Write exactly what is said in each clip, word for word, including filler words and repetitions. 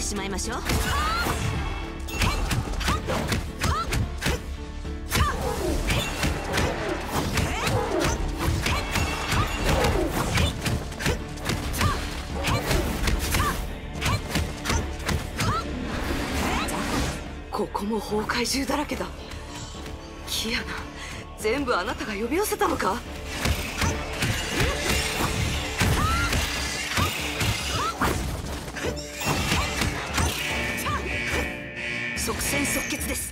しまいましょう。ここも崩壊獣だらけだ。キアナ、全部あなたが呼び寄せたのか？即戦即決です。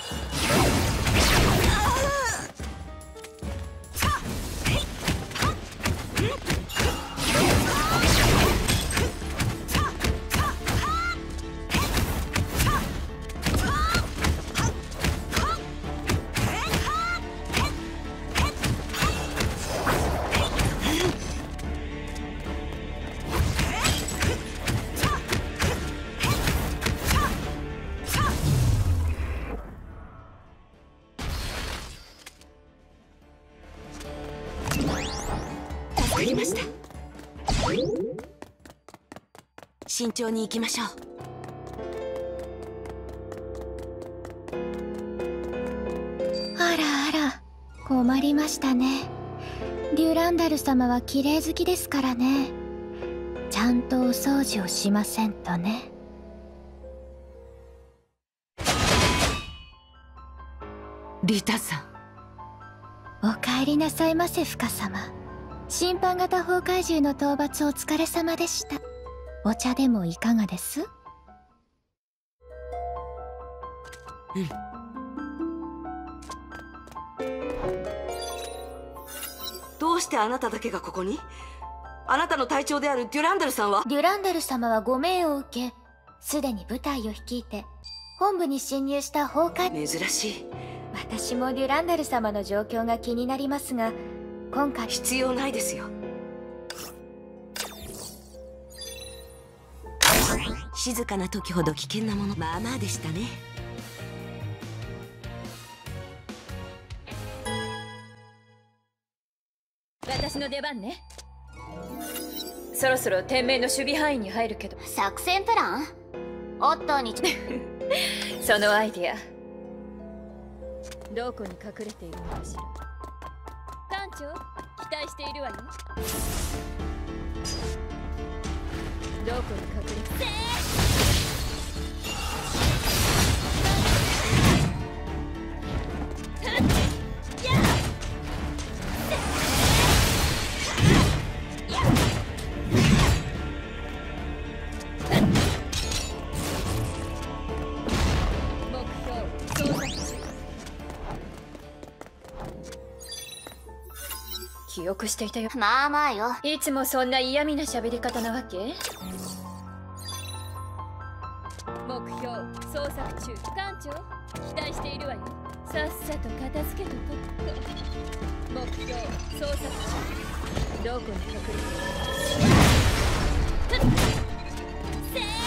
わかりました。慎重に行きましょう。 あらあら、困りましたね。デュランダル様は綺麗好きですからね。ちゃんとお掃除をしませんとね。 リタさん、お帰りなさいませ、フカ様。審判型崩壊獣の討伐お疲れ様でした。お茶でもいかがです？ うん。どうしてあなただけがここに？あなたの隊長であるデュランダルさんは？ デュランダル様はご命を受け、すでに部隊を率いて本部に侵入した崩壊。 珍しい。 私もデュランダル様の状況が気になりますが、今回必要ないですよ。静かな時ほど危険なもの、まあまあでしたね。 私の出番ね。そろそろ天命の守備範囲に入るけど。 作戦プラン？オットーにそのアイディアどこに隠れているのかしら。艦長、期待しているわよ。どこに隠れて記憶していたよ。 まあまあよ。 いつもそんな嫌味な喋り方なわけ？目標捜索中。艦長、期待しているわよ。さっさと片付けとこっと。目標捜索中。どこに隠れている？せー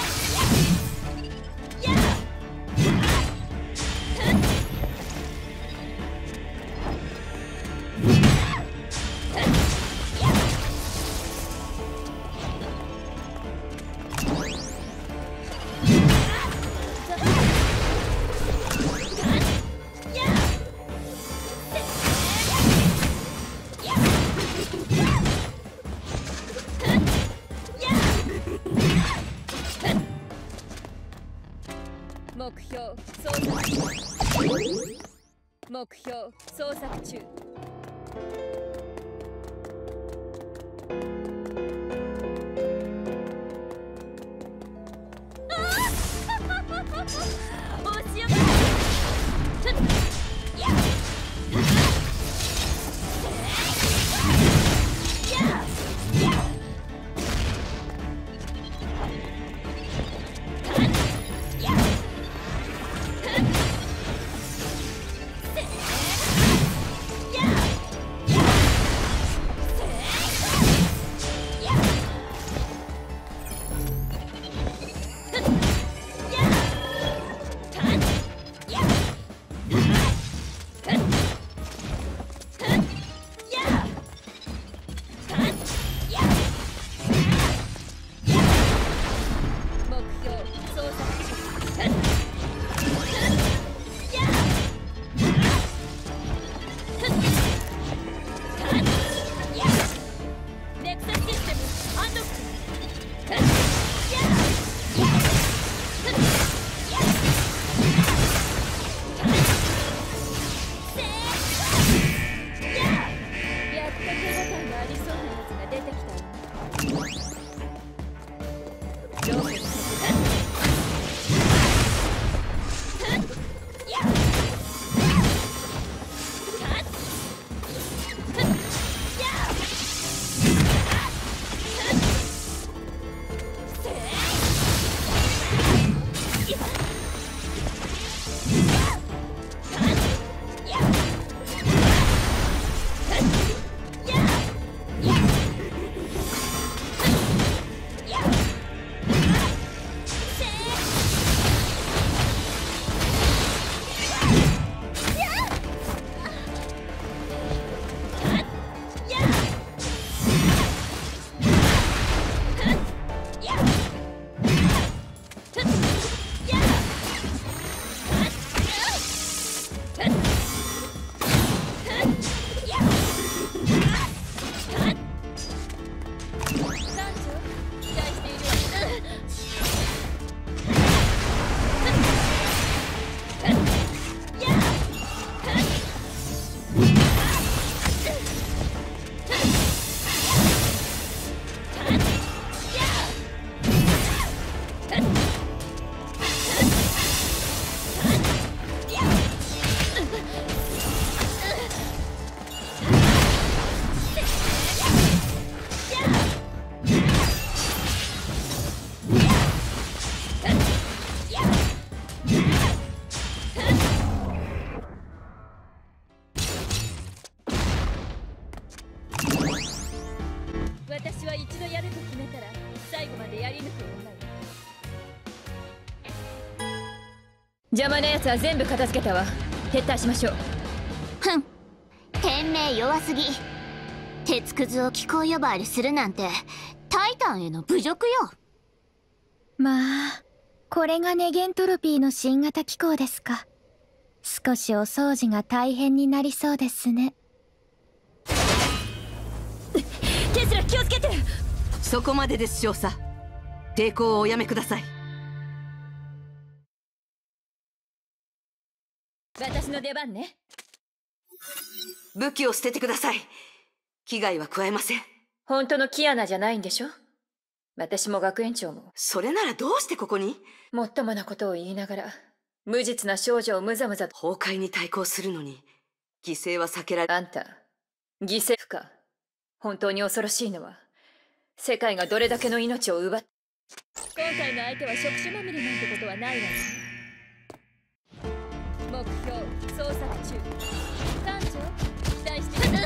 目標捜索中。目標捜索中。や私は一度やると決めたら最後までやり抜く女よ。邪魔なやつは全部片付けたわ。撤退しましょう。 ふん、天命弱すぎ。鉄くずを気候呼ばわりするなんてタイタンへの侮辱よ。 まあこれがネゲントロピーの新型機構ですか。少しお掃除が大変になりそうですね。 テスラ気をつけて。 そこまでです少佐。抵抗をおやめください。 私の出番ね。 武器を捨ててください。危害は加えません。 本当のキアナじゃないんでしょ。私も学園長も。 それならどうしてここに？ もっともなことを言いながら無実な少女をむざむざと。 崩壊に対抗するのに犠牲は避けられ。 あんた犠牲不可。本当に恐ろしいのは世界がどれだけの命を奪っ。今回の相手は触手まみれなんてことはないわね。目標捜索中。艦長期待してる。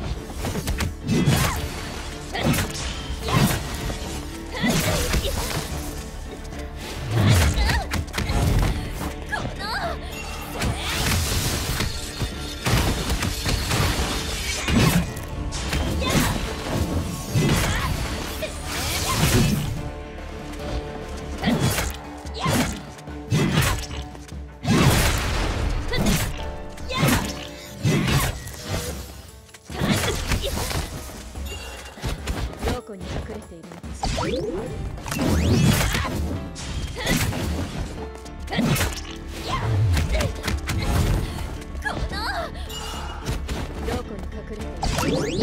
どこに隠れているのかしら。どこに隠れているのか。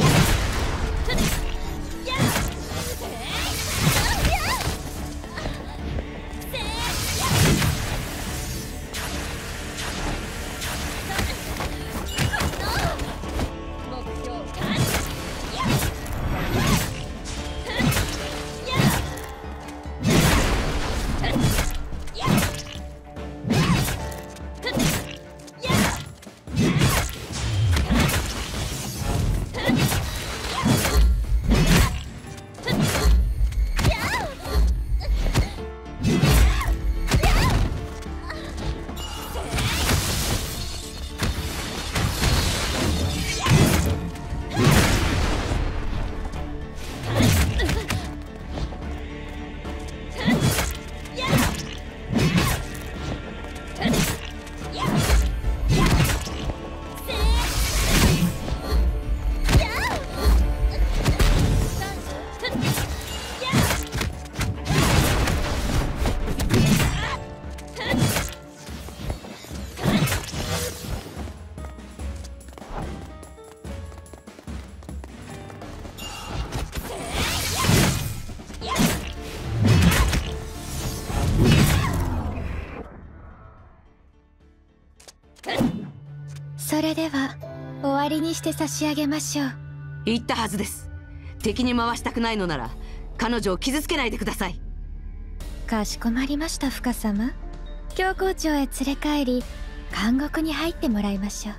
それでは終わりにして差し上げましょう。 言ったはずです。敵に回したくないのなら彼女を傷つけないでください。 かしこまりました、深様。教皇庁へ連れ帰り監獄に入ってもらいましょう。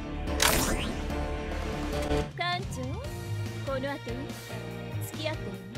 艦長、この後に付き合ってみる。